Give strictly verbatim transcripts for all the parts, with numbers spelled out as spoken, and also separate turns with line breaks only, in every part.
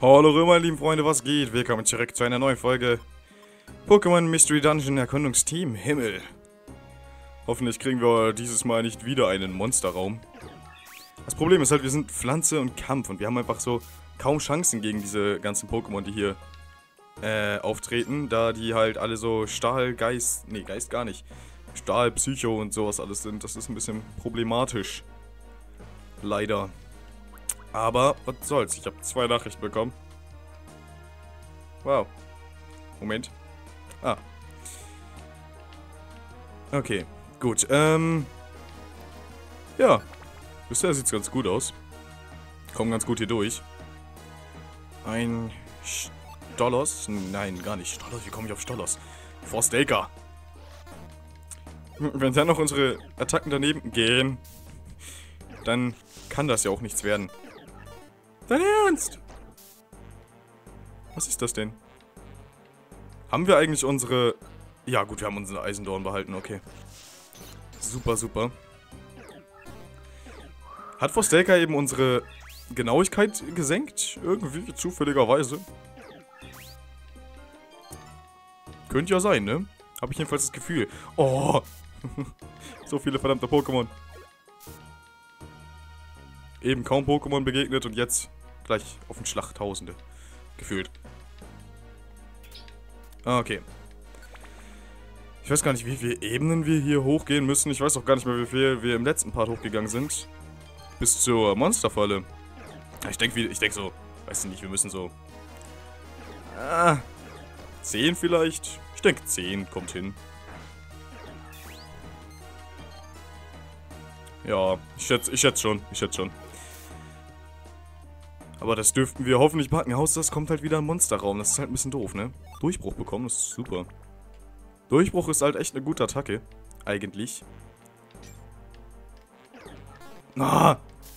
Hallo meine lieben Freunde, was geht? Willkommen zurück zu einer neuen Folge Pokémon Mystery Dungeon Erkundungsteam Himmel. Hoffentlich kriegen wir dieses Mal nicht wieder einen Monsterraum. Das Problem ist halt, wir sind Pflanze und Kampf und wir haben einfach so kaum Chancen gegen diese ganzen Pokémon, die hier äh, auftreten, da die halt alle so Stahl, Geist, nee, Geist gar nicht, Stahl, Psycho und sowas alles sind. Das ist ein bisschen problematisch. Leider. Aber, was soll's, ich habe zwei Nachrichten bekommen. Wow. Moment. Ah. Okay, gut, ähm... ja. Bisher sieht's ganz gut aus. Kommen ganz gut hier durch. Ein Stolos? Nein, gar nicht. Stolos, wie komme ich auf Stolos? Forstaker. Wenn dann noch unsere Attacken daneben gehen, dann kann das ja auch nichts werden. Dein Ernst? Was ist das denn? Haben wir eigentlich unsere... Ja gut, wir haben unsere Eisendorn behalten, okay. Super, super. Hat Forstaker eben unsere Genauigkeit gesenkt? Irgendwie, zufälligerweise. Könnte ja sein, ne? Habe ich jedenfalls das Gefühl. Oh! So viele verdammte Pokémon. Eben kaum Pokémon begegnet und jetzt gleich auf den Schlag Tausende. Gefühlt. Okay. Ich weiß gar nicht, wie viele Ebenen wir hier hochgehen müssen. Ich weiß auch gar nicht mehr, wie viel wir im letzten Part hochgegangen sind. Bis zur Monsterfalle. Ich denke, ich denke so, weiß nicht, wir müssen so... Ah, zehn vielleicht? Ich denke, zehn kommt hin. Ja, ich schätze, ich schätze schon, ich schätze schon. Aber das dürften wir hoffentlich packen. Außer es kommt halt wieder ein Monsterraum. Das ist halt ein bisschen doof, ne? Durchbruch bekommen, das ist super. Durchbruch ist halt echt eine gute Attacke. Eigentlich. Ah!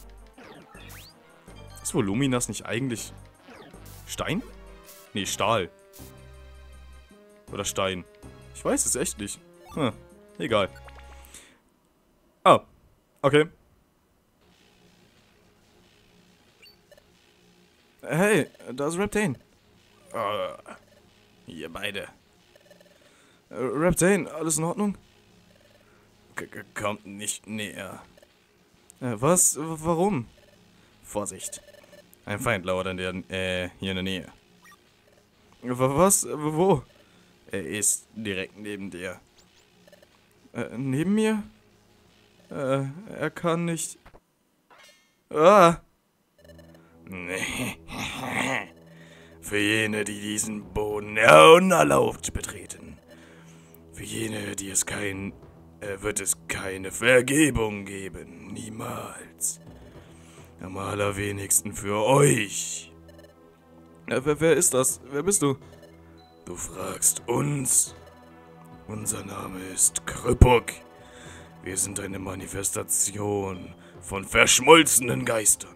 Ist Voluminas nicht eigentlich Stein? Nee, Stahl. Oder Stein. Ich weiß es echt nicht. Hm, egal. Ah, okay. Hey, da ist Reptane. Uh, ihr beide. Uh, Reptane, alles in Ordnung? K kommt nicht näher. Uh, was? Warum? Vorsicht. Ein Feind lauert an der, äh, hier in der Nähe. Was? Wo? Er ist direkt neben dir. Äh, neben mir? Äh, er kann nicht... Ah! Nee. Für jene, die diesen Boden unerlaubt betreten. Für jene, die es kein... Äh, wird es keine Vergebung geben. Niemals. Am allerwenigsten für euch. Äh, wer, wer ist das? Wer bist du? Du fragst uns. Unser Name ist Krüppuk. Wir sind eine Manifestation von verschmolzenen Geistern.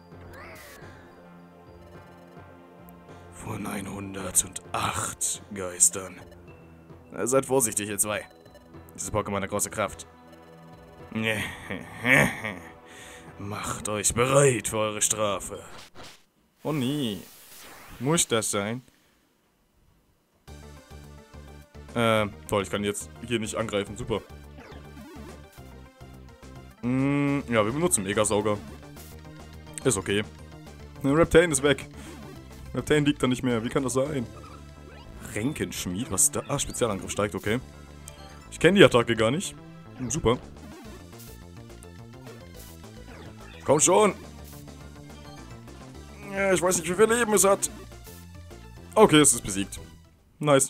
Von hundertacht Geistern. Äh, seid vorsichtig, ihr zwei. Dieses Pokémon hat große Kraft. Macht euch bereit für eure Strafe. Oh nee. Muss das sein? Ähm, toll, ich kann jetzt hier nicht angreifen. Super. Mm, ja, wir benutzen Megasauger. Ist okay. Reptane ist weg. Reptane liegt da nicht mehr. Wie kann das sein? Ränkenschmied? Was ist da? Ah, Spezialangriff steigt, okay. Ich kenne die Attacke gar nicht. Super. Komm schon! Ja, ich weiß nicht, wie viel Leben es hat. Okay, es ist besiegt. Nice.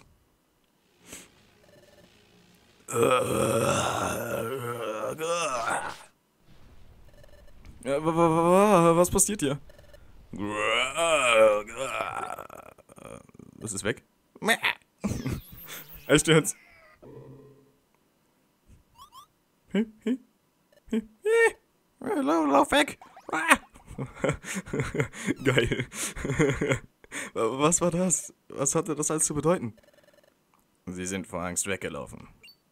Ja, was passiert hier? Was ist weg? Echt jetzt? Lauf, lauf weg! Geil. Was war das? Was hatte das alles zu bedeuten? Sie sind vor Angst weggelaufen.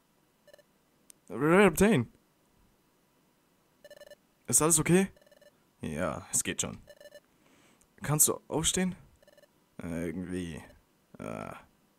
Reptane. Ist alles okay? Ja, es geht schon. Kannst du aufstehen? Äh, irgendwie. Ah.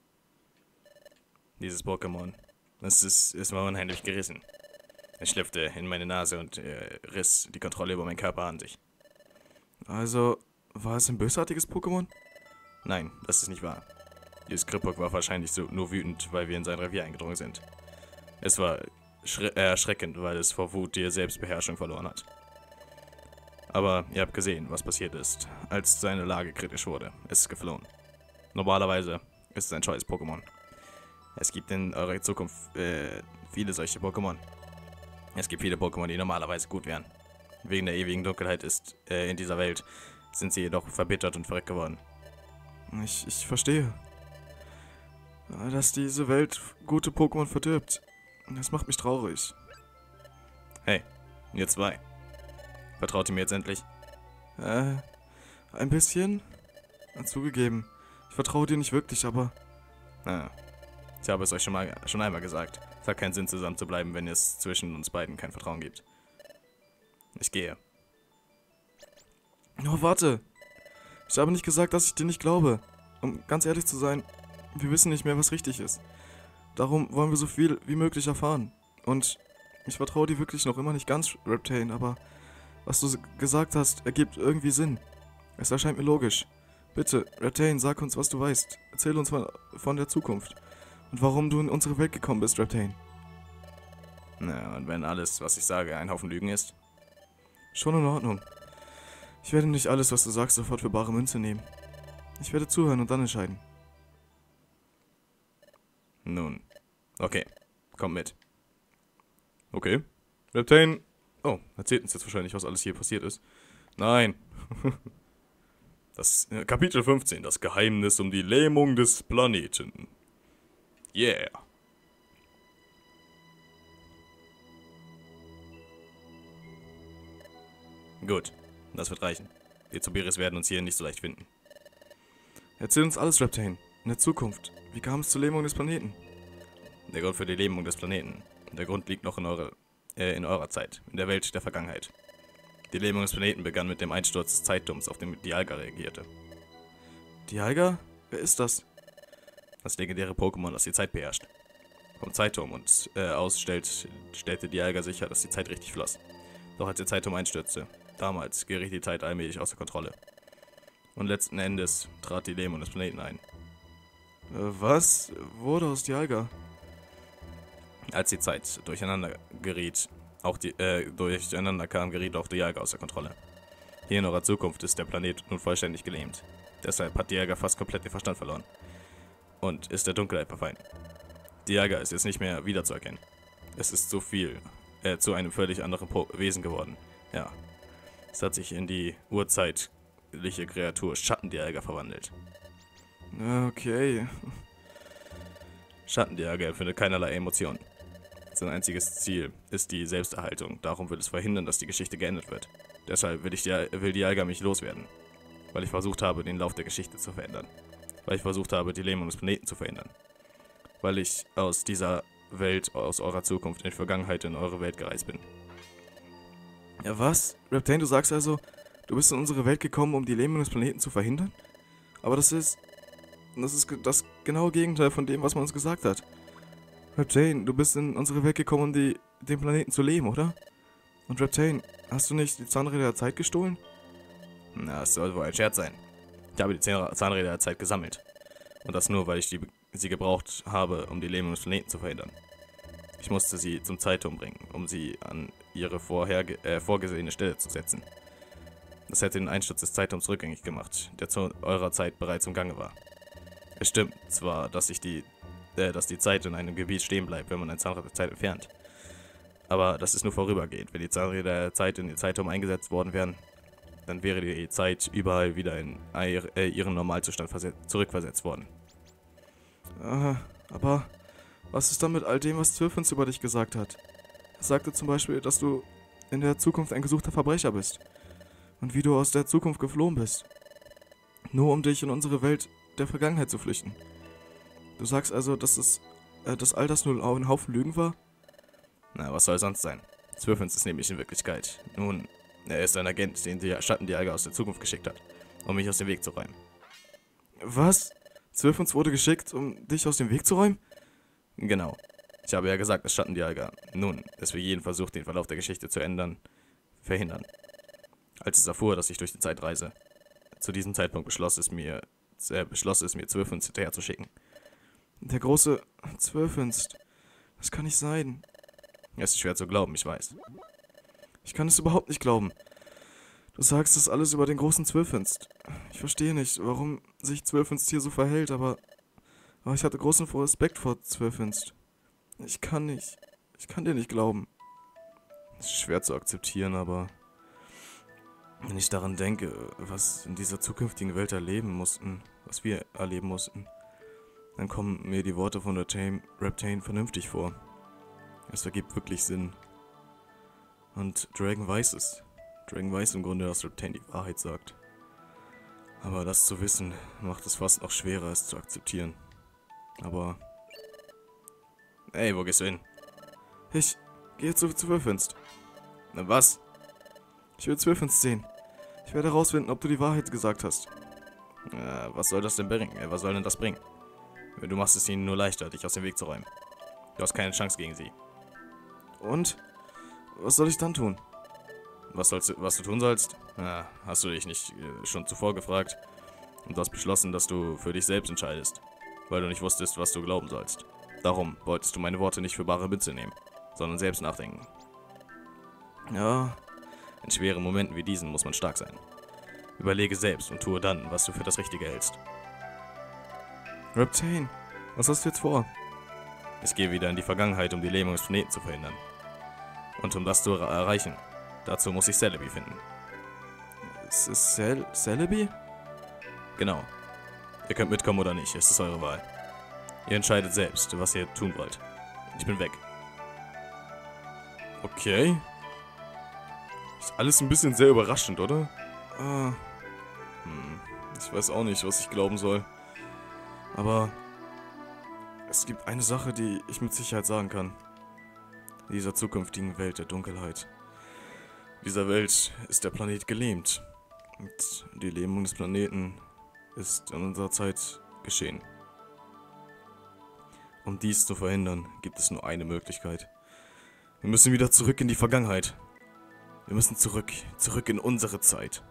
Dieses Pokémon. Es ist, ist mir unheimlich gerissen. Es schlüpfte in meine Nase und äh, riss die Kontrolle über meinen Körper an sich. Also, war es ein bösartiges Pokémon? Nein, das ist nicht wahr. Dieses Krippok war wahrscheinlich so nur wütend, weil wir in sein Revier eingedrungen sind. Es war äh, erschreckend, weil es vor Wut die Selbstbeherrschung verloren hat. Aber ihr habt gesehen, was passiert ist, als seine Lage kritisch wurde. Es ist geflohen. Normalerweise ist es ein scheues Pokémon. Es gibt in eurer Zukunft äh, viele solche Pokémon. Es gibt viele Pokémon, die normalerweise gut wären. Wegen der ewigen Dunkelheit ist äh, in dieser Welt sind sie jedoch verbittert und verrückt geworden. Ich, ich verstehe. Dass diese Welt gute Pokémon verdirbt. Das macht mich traurig. Hey, ihr zwei. Vertraut ihr mir jetzt endlich? Äh, ein bisschen? Zugegeben. Ich vertraue dir nicht wirklich, aber... Ah, ich habe es euch schon, mal, schon einmal gesagt. Es hat keinen Sinn, zusammen zu bleiben, wenn es zwischen uns beiden kein Vertrauen gibt. Ich gehe. Oh, warte. Ich habe nicht gesagt, dass ich dir nicht glaube. Um ganz ehrlich zu sein, wir wissen nicht mehr, was richtig ist. Darum wollen wir so viel wie möglich erfahren. Und ich vertraue dir wirklich noch immer nicht ganz, Reptane, aber was du gesagt hast, ergibt irgendwie Sinn. Es erscheint mir logisch. Bitte, Reptane, sag uns, was du weißt. Erzähl uns von, von der Zukunft. Und warum du in unsere Welt gekommen bist, Reptane. Na, und wenn alles, was ich sage, ein Haufen Lügen ist? Schon in Ordnung. Ich werde nicht alles, was du sagst, sofort für bare Münze nehmen. Ich werde zuhören und dann entscheiden. Nun, okay, komm mit. Okay, Reptane. Oh, erzählt uns jetzt wahrscheinlich, was alles hier passiert ist. Nein. Das äh, Kapitel fünfzehn, das Geheimnis um die Lähmung des Planeten. Yeah. Gut, das wird reichen. Die Zoberis werden uns hier nicht so leicht finden. Erzähl uns alles, Reptane. In der Zukunft. Wie kam es zur Lähmung des Planeten? Der Grund für die Lähmung des Planeten. Der Grund liegt noch in, eure, äh, in eurer Zeit, in der Welt der Vergangenheit. Die Lähmung des Planeten begann mit dem Einsturz des Zeitturms, auf dem Dialga reagierte. Dialga? Wer ist das? Das legendäre Pokémon, das die Zeit beherrscht. Vom Zeitturm und äh, aus stellt, stellte Dialga sicher, dass die Zeit richtig floss. Doch als der Zeitturm einstürzte, damals geriet die Zeit allmählich außer Kontrolle. Und letzten Endes trat die Lähmung des Planeten ein. Äh, was wurde aus Dialga? Als die Zeit durcheinander geriet, auch die, äh, durcheinander kam, geriet auch Dialga außer Kontrolle. Hier in eurer Zukunft ist der Planet nun vollständig gelähmt. Deshalb hat Dialga fast komplett den Verstand verloren. Und ist der Dunkelheit verfallen. Dialga ist jetzt nicht mehr wiederzuerkennen. Es ist zu viel, äh, zu einem völlig anderen po Wesen geworden. Ja. Es hat sich in die urzeitliche Kreatur Schattendialga verwandelt. Okay. Schattendialga empfindet keinerlei Emotionen. Sein einziges Ziel ist die Selbsterhaltung. Darum will es verhindern, dass die Geschichte geändert wird. Deshalb will, ich Dia will Dialga mich loswerden. Weil ich versucht habe, den Lauf der Geschichte zu verändern. Weil ich versucht habe, die Lähmung des Planeten zu verhindern. Weil ich aus dieser Welt, aus eurer Zukunft in die Vergangenheit in eure Welt gereist bin. Ja, was? Reptane, du sagst also, du bist in unsere Welt gekommen, um die Lähmung des Planeten zu verhindern? Aber das ist... Das ist das genaue Gegenteil von dem, was man uns gesagt hat. Reptane, du bist in unsere Welt gekommen, um die, den Planeten zu leben, oder? Und Reptane, hast du nicht die Zahnräder der Zeit gestohlen? Na, das soll wohl ein Scherz sein. Ich habe die Zahnräder der Zeit gesammelt. Und das nur, weil ich die, sie gebraucht habe, um die Lähmung des Planeten zu verhindern. Ich musste sie zum Zeitturm bringen, um sie an ihre vorherge äh, vorgesehene Stelle zu setzen. Das hätte den Einsturz des Zeitturms rückgängig gemacht, der zu eurer Zeit bereits im Gange war. Es stimmt zwar, dass, ich die, äh, dass die Zeit in einem Gebiet stehen bleibt, wenn man ein Zahnrad der Zeit entfernt. Aber das ist nur vorübergehend. Wenn die Zahnräder der Zeit in den Zeitturm eingesetzt worden wären, dann wäre die Zeit überall wieder in äh, ihren Normalzustand zurückversetzt worden. Äh, aber was ist dann mit all dem, was Zirphens über dich gesagt hat? Er sagte zum Beispiel, dass du in der Zukunft ein gesuchter Verbrecher bist. Und wie du aus der Zukunft geflohen bist. Nur um dich in unsere Welt der Vergangenheit zu flüchten. Du sagst also, dass, es, äh, dass all das nur ein Haufen Lügen war? Na, was soll sonst sein? Zirphens ist nämlich in Wirklichkeit. Nun, er ist ein Agent, den der Schattendialga aus der Zukunft geschickt hat, um mich aus dem Weg zu räumen. Was? Zwölfens wurde geschickt, um dich aus dem Weg zu räumen? Genau. Ich habe ja gesagt, es Schattendialga. Nun, es will jeden Versuch, den Verlauf der Geschichte zu ändern, verhindern. Als es erfuhr, dass ich durch die Zeit reise, zu diesem Zeitpunkt beschloss es mir, äh, beschloss es mir, Zwölfens hinterher zu schicken. Der große Zwölfens. Das kann nicht sein. Es ist schwer zu glauben, ich weiß. Ich kann es überhaupt nicht glauben. Du sagst das alles über den großen Zwölfens. Ich verstehe nicht, warum sich Zwölfens hier so verhält, aber, aber ich hatte großen Respekt vor Zwölfens. Ich kann nicht. Ich kann dir nicht glauben. Es ist schwer zu akzeptieren, aber wenn ich daran denke, was in dieser zukünftigen Welt erleben mussten, was wir erleben mussten, dann kommen mir die Worte von Reptane vernünftig vor. Es ergibt wirklich Sinn. Und Dragon weiß es. Dragon weiß im Grunde, dass Reptane die Wahrheit sagt. Aber das zu wissen, macht es fast noch schwerer, es zu akzeptieren. Aber... Ey, wo gehst du hin? Ich gehe zu Zwölfens. Na was? Ich will Zwölfens sehen. Ich werde herausfinden, ob du die Wahrheit gesagt hast. Äh, was soll das denn bringen? Äh, was soll denn das bringen? Du machst es ihnen nur leichter, dich aus dem Weg zu räumen. Du hast keine Chance gegen sie. Und? Was soll ich dann tun? Was, sollst du, was du tun sollst? Na, hast du dich nicht äh, schon zuvor gefragt? Und du hast beschlossen, dass du für dich selbst entscheidest. Weil du nicht wusstest, was du glauben sollst. Darum wolltest du meine Worte nicht für bare Münze nehmen, sondern selbst nachdenken. Ja, in schweren Momenten wie diesen muss man stark sein. Überlege selbst und tue dann, was du für das Richtige hältst. Reptane, was hast du jetzt vor? Ich gehe wieder in die Vergangenheit, um die Lähmung des Planeten zu verhindern. Und um das zu er erreichen, dazu muss ich Celebi finden. Es ist Cel Celebi? Genau. Ihr könnt mitkommen oder nicht, es ist eure Wahl. Ihr entscheidet selbst, was ihr tun wollt. Ich bin weg. Okay. Ist alles ein bisschen sehr überraschend, oder? Ah. Hm. Ich weiß auch nicht, was ich glauben soll. Aber es gibt eine Sache, die ich mit Sicherheit sagen kann. In dieser zukünftigen Welt der Dunkelheit. In dieser Welt ist der Planet gelähmt. Und die Lähmung des Planeten ist in unserer Zeit geschehen. Um dies zu verhindern, gibt es nur eine Möglichkeit. Wir müssen wieder zurück in die Vergangenheit. Wir müssen zurück, zurück in unsere Zeit.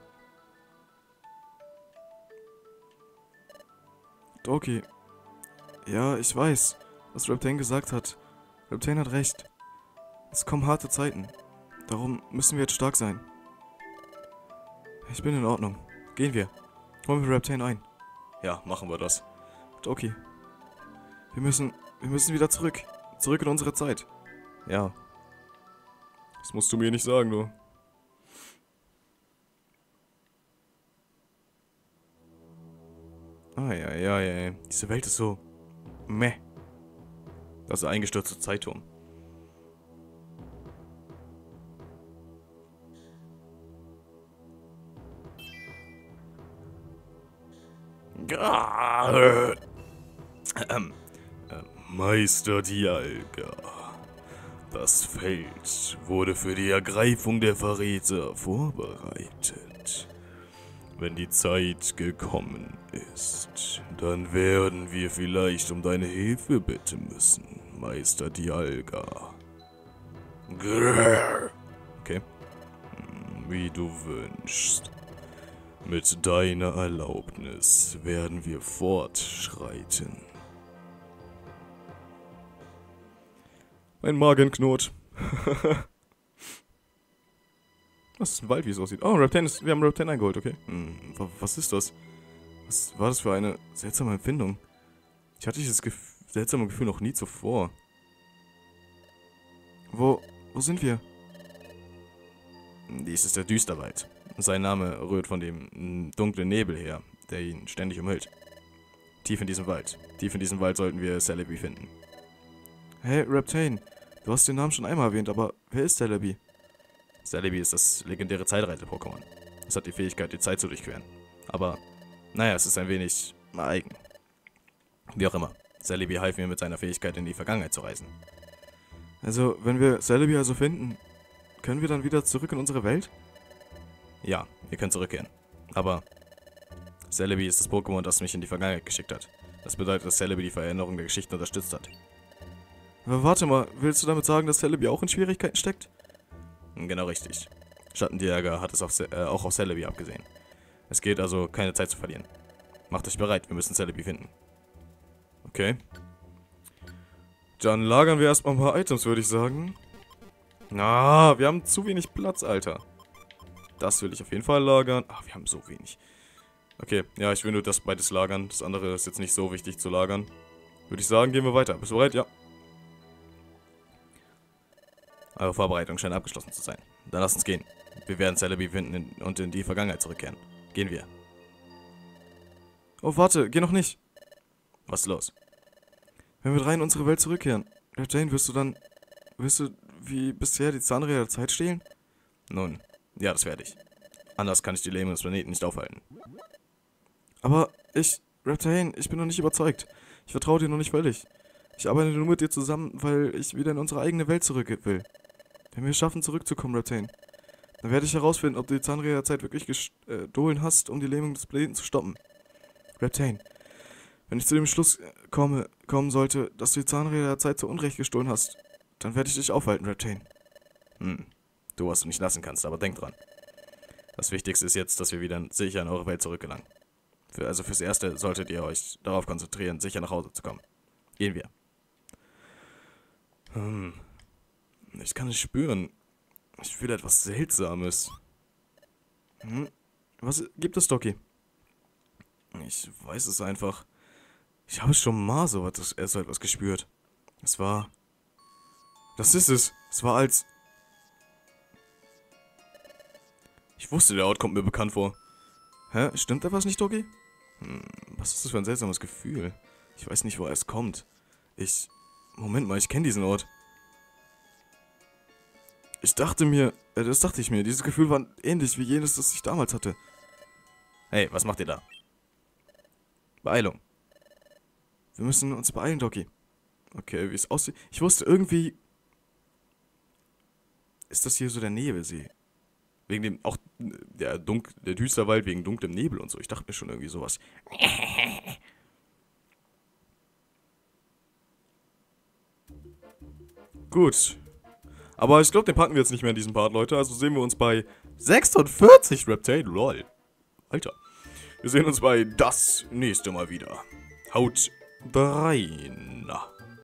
Doki. Ja, ich weiß, was Reptane gesagt hat. Reptane hat recht. Es kommen harte Zeiten. Darum müssen wir jetzt stark sein. Ich bin in Ordnung. Gehen wir. Holen wir Reptane ein. Ja, machen wir das. Doki. Wir müssen, wir müssen wieder zurück. Zurück in unsere Zeit. Ja. Das musst du mir nicht sagen, du. Ah, ja, ja, ja. Diese Welt ist so... meh. Das ist ein eingestürzter Zeitturm. Ähm, äh, Meister Dialga. Das Feld wurde für die Ergreifung der Verräter vorbereitet. Wenn die Zeit gekommen ist, dann werden wir vielleicht um deine Hilfe bitten müssen, Meister Dialga. Grrr. Okay. Wie du wünschst. Mit deiner Erlaubnis werden wir fortschreiten. Mein Magen knurrt. Was ist ein Wald, wie es aussieht? Oh, Reptane ist, wir haben Reptane eingeholt, okay. Hm, was ist das? Was war das für eine seltsame Empfindung? Ich hatte dieses Gef seltsame Gefühl noch nie zuvor. Wo, wo sind wir? Dies ist der Düsterwald. Sein Name rührt von dem dunklen Nebel her, der ihn ständig umhüllt. Tief in diesem Wald. Tief in diesem Wald sollten wir Celebi finden. Hey, Reptane. Du hast den Namen schon einmal erwähnt, aber wer ist Celebi? Celebi ist das legendäre Zeitreise-Pokémon. Es hat die Fähigkeit, die Zeit zu durchqueren. Aber, naja, es ist ein wenig eigen. Wie auch immer. Celebi half mir mit seiner Fähigkeit, in die Vergangenheit zu reisen. Also, wenn wir Celebi also finden, können wir dann wieder zurück in unsere Welt? Ja, wir können zurückkehren. Aber Celebi ist das Pokémon, das mich in die Vergangenheit geschickt hat. Das bedeutet, dass Celebi die Veränderung der Geschichten unterstützt hat. Aber warte mal, willst du damit sagen, dass Celebi auch in Schwierigkeiten steckt? Genau richtig. Schattenjäger hat es auf, äh, auch auf Celebi abgesehen. Es geht also, keine Zeit zu verlieren. Macht euch bereit, wir müssen Celebi finden. Okay. Dann lagern wir erstmal ein paar Items, würde ich sagen. Na, wir haben zu wenig Platz, Alter. Das will ich auf jeden Fall lagern. Ach, wir haben so wenig. Okay, ja, ich will nur das beides lagern. Das andere ist jetzt nicht so wichtig zu lagern. Würde ich sagen, gehen wir weiter. Bist du bereit? Ja. Eure Vorbereitung scheint abgeschlossen zu sein. Dann lasst uns gehen. Wir werden Celebi finden und in die Vergangenheit zurückkehren. Gehen wir. Oh, warte, geh noch nicht. Was ist los? Wenn wir drei in unsere Welt zurückkehren, Reptane, wirst du dann... Wirst du wie bisher die Zahnräder der Zeit stehlen? Nun, ja, das werde ich. Anders kann ich die Lähmung des Planeten nicht aufhalten. Aber ich... Reptane, ich bin noch nicht überzeugt. Ich vertraue dir noch nicht völlig. Ich arbeite nur mit dir zusammen, weil ich wieder in unsere eigene Welt zurück will. Wenn wir es schaffen, zurückzukommen, Reptane, dann werde ich herausfinden, ob du die Zahnräder der Zeit wirklich gestohlen hast, um die Lähmung des Planeten zu stoppen. Reptane, wenn ich zu dem Schluss komme, kommen sollte, dass du die Zahnräder der Zeit zu Unrecht gestohlen hast, dann werde ich dich aufhalten, Reptane. Hm, du, was du nicht lassen kannst, aber denk dran. Das Wichtigste ist jetzt, dass wir wieder sicher in eure Welt zurückgelangen. Für, also fürs Erste solltet ihr euch darauf konzentrieren, sicher nach Hause zu kommen. Gehen wir. Hm, ich kann es spüren. Ich fühle etwas Seltsames. Hm, was gibt es, Doki? Ich weiß es einfach. Ich habe schon mal so etwas, so etwas gespürt. Es war... Das ist es. Es war als... Ich wusste, der Ort kommt mir bekannt vor. Hä? Stimmt etwas nicht, Doki? Hm, was ist das für ein seltsames Gefühl? Ich weiß nicht, woher es kommt. Ich... Moment mal, ich kenne diesen Ort. Ich dachte mir... Äh, das dachte ich mir. Dieses Gefühl war ähnlich wie jenes, das ich damals hatte. Hey, was macht ihr da? Beeilung. Wir müssen uns beeilen, Doki. Okay, wie es aussieht. Ich wusste irgendwie... Ist das hier so der Nebelsee? Wegen dem... Auch der, Dunk, der Düsterwald wegen dunklem Nebel und so. Ich dachte mir schon irgendwie sowas. Gut. Aber ich glaube, den packen wir jetzt nicht mehr in diesem Part, Leute. Also sehen wir uns bei sechsundvierzig Reptane. Lol. Alter. Wir sehen uns bei das nächste Mal wieder. Haut rein.